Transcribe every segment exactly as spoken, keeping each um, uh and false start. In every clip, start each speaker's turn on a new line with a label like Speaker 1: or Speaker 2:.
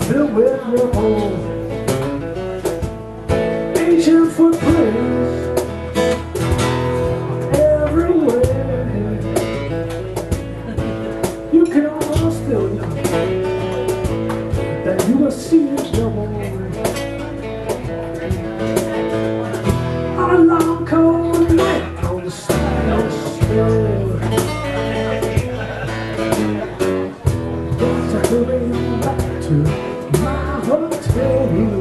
Speaker 1: filled with your home. Ancient footprints everywhere. You can almost feel that you will see it no more. On a long cold night on the side of the shore, got to hurry back to my hotel room,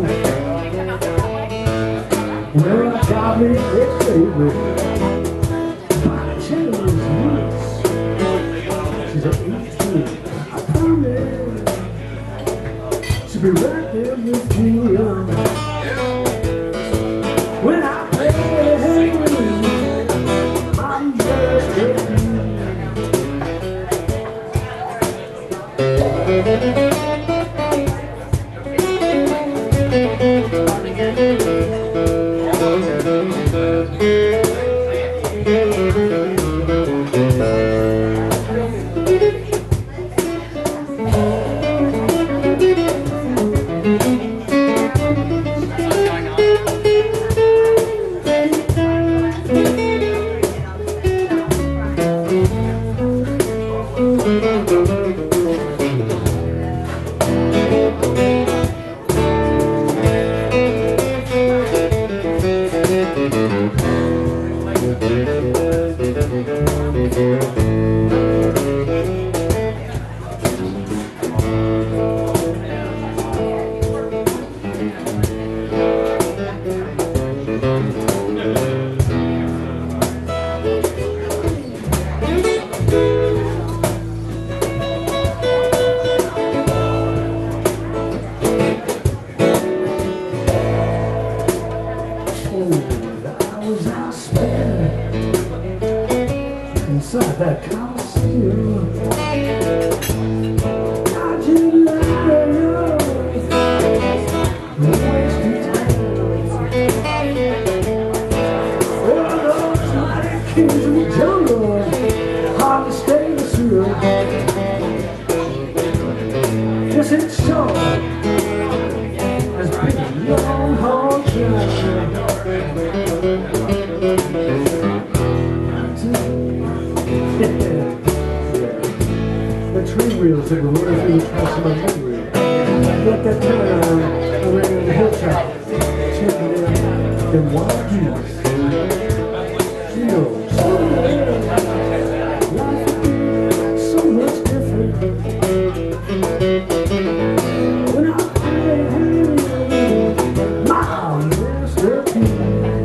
Speaker 1: where I got me a favorite by Jenny's roots. She's an eighteen. I promise to be right there with you when I play. I'm just with inside that Coliseum. I just love you, wasting time. Oh, those mighty kings in the jungle hardly stay the same. Yes, it's sure has been a long, hard journey. The tree wheels that were running through the house of my memory. Like that time I ran on the hilltop, checking in the wild geese. You know, so life would be so much different when I played my masterpiece.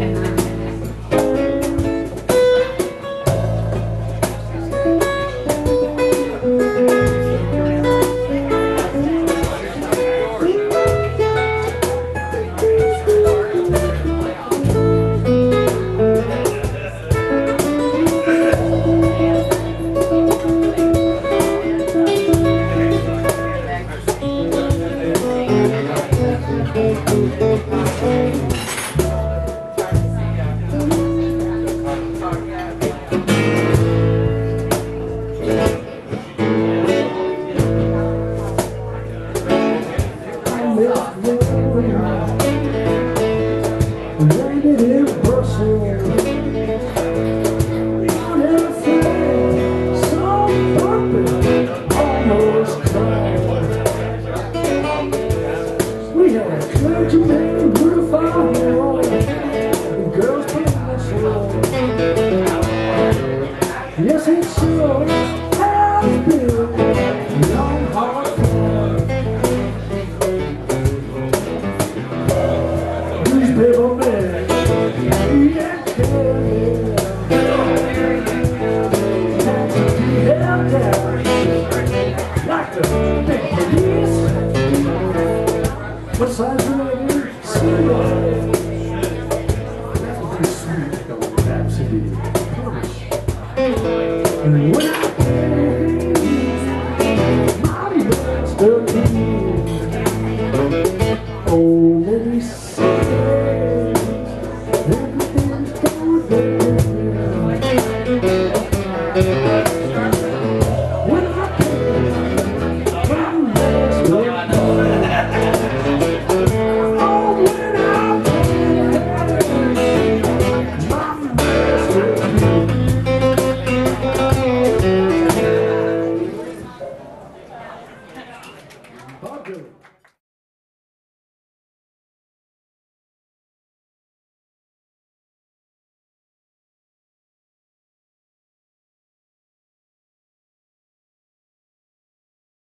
Speaker 1: Yes, it sure has been a long, hard time. These people men, yeah, had to be held down like the big police. What size are they? Silver. That's a pretty sweet going Rhapsody. And when I play my masterpiece, oh, maybe someday everything's gonna be when I play my masterpiece. go.